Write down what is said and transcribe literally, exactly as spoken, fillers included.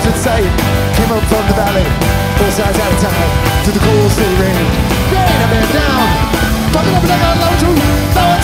sight. Came up from the valley, four sides at a time, to the cold city rain. Rain, I've been down, fucking up like I love to.